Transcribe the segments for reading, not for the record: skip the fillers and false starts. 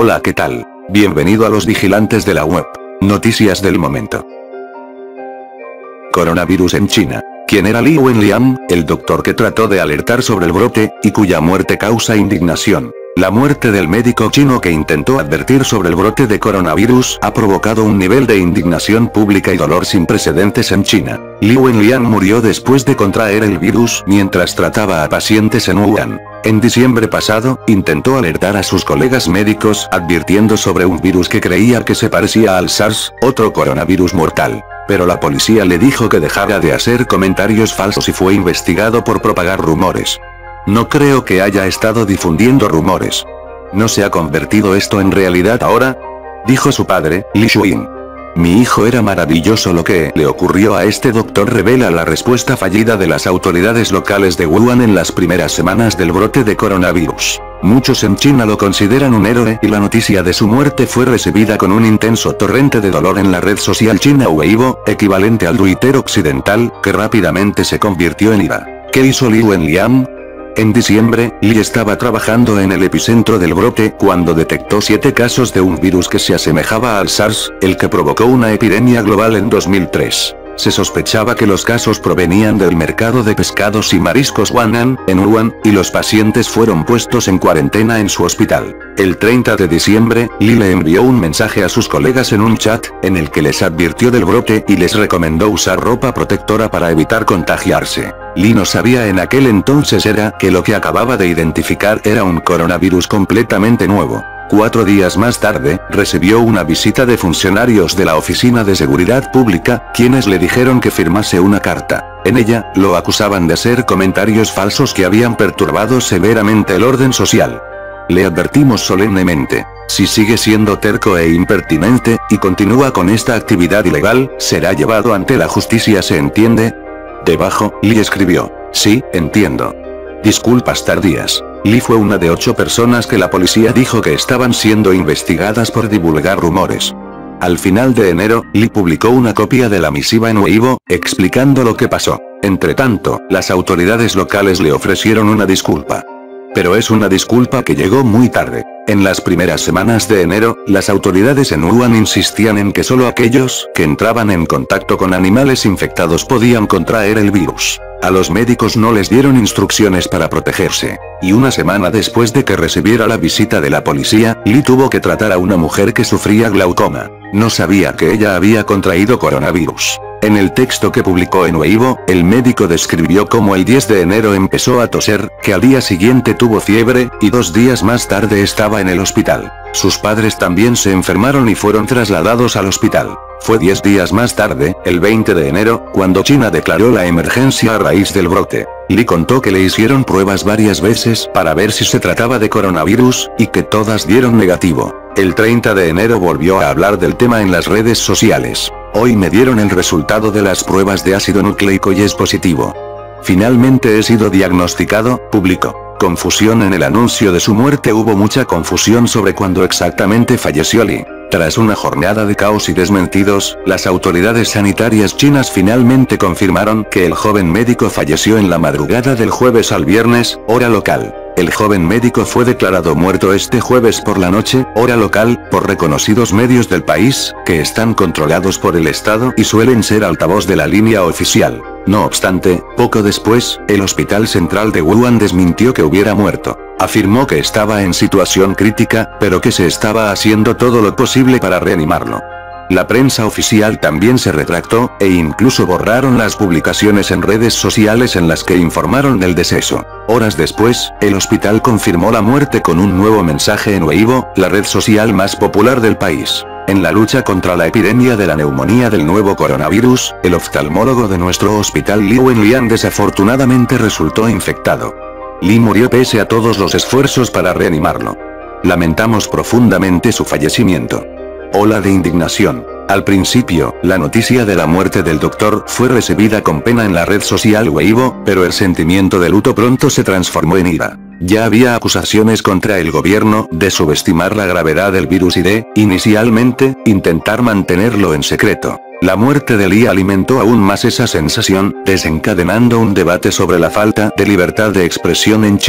Hola, ¿qué tal? Bienvenido a los vigilantes de la web. Noticias del momento. Coronavirus en China. ¿Quién era Li Wenliang, el doctor que trató de alertar sobre el brote, y cuya muerte causa indignación? La muerte del médico chino que intentó advertir sobre el brote de coronavirus ha provocado un nivel de indignación pública y dolor sin precedentes en China. Li Wenliang murió después de contraer el virus mientras trataba a pacientes en Wuhan. En diciembre pasado, intentó alertar a sus colegas médicos advirtiendo sobre un virus que creía que se parecía al SARS, otro coronavirus mortal. Pero la policía le dijo que dejara de hacer comentarios falsos y fue investigado por propagar rumores. No creo que haya estado difundiendo rumores. ¿No se ha convertido esto en realidad ahora? Dijo su padre, Li Shuyin. Mi hijo era maravilloso. Lo que le ocurrió a este doctor revela la respuesta fallida de las autoridades locales de Wuhan en las primeras semanas del brote de coronavirus. Muchos en China lo consideran un héroe y la noticia de su muerte fue recibida con un intenso torrente de dolor en la red social china Weibo, equivalente al Twitter occidental, que rápidamente se convirtió en ira. ¿Qué hizo Li Wenliang? En diciembre, Li estaba trabajando en el epicentro del brote cuando detectó 7 casos de un virus que se asemejaba al SARS, el que provocó una epidemia global en 2003. Se sospechaba que los casos provenían del mercado de pescados y mariscos Wan'an, en Wuhan, y los pacientes fueron puestos en cuarentena en su hospital. El 30 de diciembre, Li le envió un mensaje a sus colegas en un chat, en el que les advirtió del brote y les recomendó usar ropa protectora para evitar contagiarse. Li no sabía en aquel entonces que lo que acababa de identificar era un coronavirus completamente nuevo. 4 días más tarde, recibió una visita de funcionarios de la Oficina de Seguridad Pública, quienes le dijeron que firmase una carta. En ella, lo acusaban de hacer comentarios falsos que habían perturbado severamente el orden social. Le advertimos solemnemente. Si sigue siendo terco e impertinente, y continúa con esta actividad ilegal, será llevado ante la justicia, ¿se entiende? Debajo, Li escribió. Sí, entiendo. Disculpas tardías. Li fue una de 8 personas que la policía dijo que estaban siendo investigadas por divulgar rumores. Al final de enero, Li publicó una copia de la misiva en Weibo, explicando lo que pasó. Entretanto, las autoridades locales le ofrecieron una disculpa. Pero es una disculpa que llegó muy tarde. En las primeras semanas de enero, las autoridades en Wuhan insistían en que solo aquellos que entraban en contacto con animales infectados podían contraer el virus. A los médicos no les dieron instrucciones para protegerse. Y una semana después de que recibiera la visita de la policía, Li tuvo que tratar a una mujer que sufría glaucoma. No sabía que ella había contraído coronavirus. En el texto que publicó en Weibo, el médico describió cómo el 10 de enero empezó a toser, que al día siguiente tuvo fiebre, y 2 días más tarde estaba en el hospital. Sus padres también se enfermaron y fueron trasladados al hospital. Fue 10 días más tarde, el 20 de enero, cuando China declaró la emergencia a raíz del brote. Li contó que le hicieron pruebas varias veces para ver si se trataba de coronavirus, y que todas dieron negativo. El 30 de enero volvió a hablar del tema en las redes sociales. Hoy me dieron el resultado de las pruebas de ácido nucleico y es positivo. Finalmente he sido diagnosticado, publicó. Confusión en el anuncio de su muerte. Hubo mucha confusión sobre cuándo exactamente falleció Li. Tras una jornada de caos y desmentidos, las autoridades sanitarias chinas finalmente confirmaron que el joven médico falleció en la madrugada del jueves al viernes, hora local. El joven médico fue declarado muerto este jueves por la noche, hora local, por reconocidos medios del país, que están controlados por el Estado y suelen ser altavoz de la línea oficial. No obstante, poco después, el Hospital Central de Wuhan desmintió que hubiera muerto. Afirmó que estaba en situación crítica, pero que se estaba haciendo todo lo posible para reanimarlo. La prensa oficial también se retractó, e incluso borraron las publicaciones en redes sociales en las que informaron del deceso. Horas después, el hospital confirmó la muerte con un nuevo mensaje en Weibo, la red social más popular del país. En la lucha contra la epidemia de la neumonía del nuevo coronavirus, el oftalmólogo de nuestro hospital Li Wenliang desafortunadamente resultó infectado. Li murió pese a todos los esfuerzos para reanimarlo. Lamentamos profundamente su fallecimiento. Ola de indignación. Al principio, la noticia de la muerte del doctor fue recibida con pena en la red social Weibo, pero el sentimiento de luto pronto se transformó en ira. Ya había acusaciones contra el gobierno de subestimar la gravedad del virus y de, inicialmente, intentar mantenerlo en secreto. La muerte de Li alimentó aún más esa sensación, desencadenando un debate sobre la falta de libertad de expresión en China.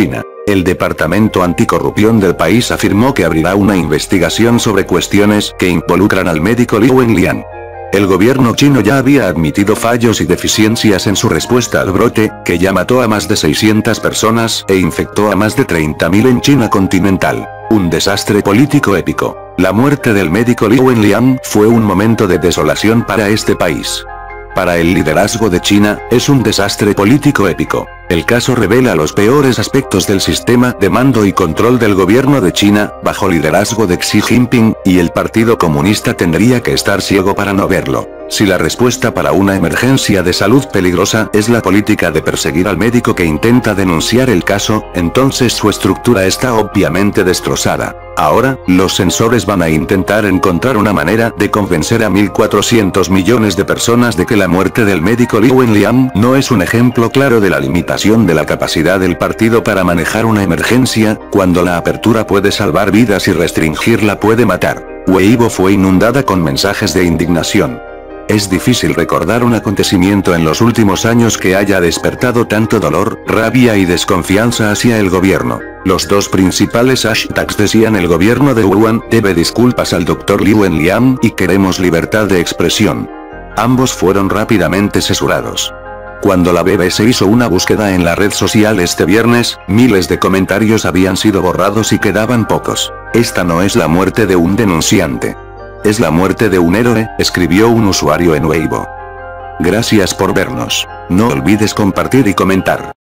El Departamento Anticorrupción del país afirmó que abrirá una investigación sobre cuestiones que involucran al médico Li Wenliang. El gobierno chino ya había admitido fallos y deficiencias en su respuesta al brote, que ya mató a más de 600 personas e infectó a más de 30.000 en China continental. Un desastre político épico. La muerte del médico Li Wenliang fue un momento de desolación para este país. Para el liderazgo de China, es un desastre político épico. El caso revela los peores aspectos del sistema de mando y control del gobierno de China, bajo liderazgo de Xi Jinping, y el Partido Comunista tendría que estar ciego para no verlo. Si la respuesta para una emergencia de salud peligrosa es la política de perseguir al médico que intenta denunciar el caso, entonces su estructura está obviamente destrozada. Ahora, los censores van a intentar encontrar una manera de convencer a 1.400 millones de personas de que la muerte del médico Li Wenliang no es un ejemplo claro de la limitación de la capacidad del partido para manejar una emergencia, cuando la apertura puede salvar vidas y restringirla puede matar. Weibo fue inundada con mensajes de indignación. Es difícil recordar un acontecimiento en los últimos años que haya despertado tanto dolor, rabia y desconfianza hacia el gobierno. Los dos principales hashtags decían: el gobierno de Wuhan debe disculpas al Dr. Li Wenliang y queremos libertad de expresión. Ambos fueron rápidamente censurados. Cuando la BBC hizo una búsqueda en la red social este viernes, miles de comentarios habían sido borrados y quedaban pocos. Esta no es la muerte de un denunciante. Es la muerte de un héroe, escribió un usuario en Weibo. Gracias por vernos. No olvides compartir y comentar.